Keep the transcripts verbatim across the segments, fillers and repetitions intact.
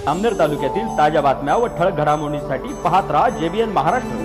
अमनेर तालुक्यातील ताज्या बातम्या व ठळक घडामोडींसाठी पाहत राहा जेबीएन महाराष्ट्र।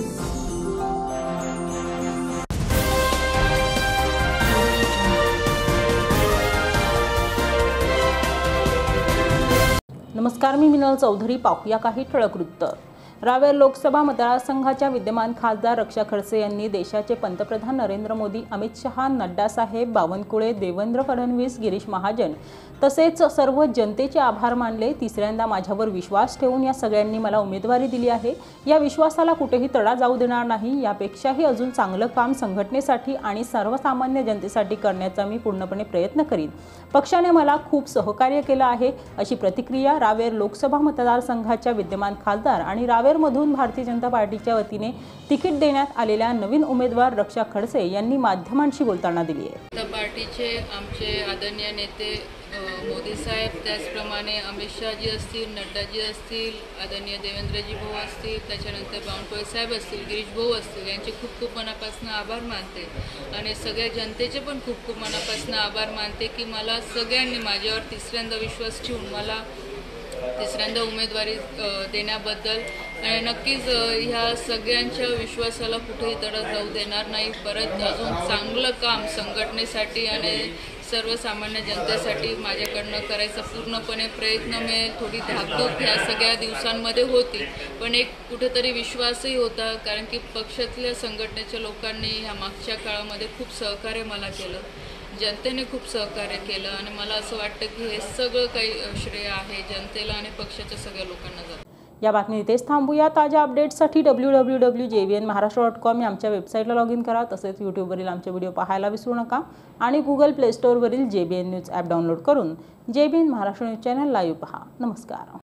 नमस्कार, मी मिनल चौधरी। पाहूया काही ठळक वृत्त। रावेर लोकसभा मतदारसंघाच्या विद्यमान खासदार रक्षा खडसे यांनी देशाचे पंतप्रधान नरेंद्र मोदी, अमित शहा, नड्डा साहेब, बावनकुळे, देवेंद्र फडणवीस, गिरीश महाजन तसेच सर्व जनतेचे आभार मानले। तिसऱ्यांदा माझ्यावर विश्वास ठेवून या सगळ्यांनी मला उमेदवारी दिली आहे। या विश्वासाला कुठेही तडा जाऊ देणार नाही। यापेक्षाही अजून चांगलं काम संघटनेसाठी आणि सर्वसामान्य जनतेसाठी करण्याचा मी पूर्णपणे प्रयत्न करीन। पक्षाने मला खूप सहकार्य केलं आहे, अशी प्रतिक्रिया रावेर लोकसभा मतदारसंघाच्या विद्यमान खासदार आणि रावेर मधून भारतीय जनता पार्टीच्या वतीने तिकीट देण्यात आलेल्या नवीन उमेदवार रक्षा खडसे यांनी माध्यमांशी बोलताना दिली आहे। पार्टीचे आमचे आदरणीय नेते मोदी साहेब, त्याचप्रमाणे अमित शहाजी असतील, नड्डाजी असतील, आदरणीय देवेंद्रजी भाऊ असतील, त्याच्यानंतर बावनकुळे साहेब असतील, गिरीश भाऊ असतील, यांचे खूप खूप मनापासून आभार मानते आणि सगळ्या जनतेचे पण खूप खूप मनापासून आभार मानते की मला सगळ्यांनी माझ्यावर तिसऱ्यांदा विश्वास ठेवून मला तिसऱ्यांदा उमेदवारी देण्याबद्दल आणि नक्कीच ह्या सगळ्यांच्या विश्वासाला कुठेही तडा जाऊ देणार नाही। परत अजून चांगलं काम संघटनेसाठी आणि सर्वसामान्य जनतेसाठी माझ्याकडनं करायचा पूर्णपणे प्रयत्न मी थोडी धाकधूक ह्या सगळ्या दिवसांमध्ये होती, पण एक कुठेतरी विश्वासही होता, कारण की पक्षातल्या संघटनेच्या लोकांनी ह्या मागच्या काळामध्ये खूप सहकार्य मला केलं, जनतेने खूप सहकार्य केलं आणि मला असं वाटतं की हे सगळं काही श्रेय आहे जनतेला आणि पक्षाच्या सगळ्या लोकांना जातं। या बातमी इथेच थांबूया। ताज्या अपडेट्ससाठी W W W dot J B N Maharashtra dot com या आमच्या वेबसाईटला लॉग इन करा। तसेच यूट्यूबवरील आमचे व्हिडिओ पाहायला विसरू नका आणि गुगल प्ले स्टोअरवरील J B N news app download करून J B N Maharashtra news channel live पहा। नमस्कार।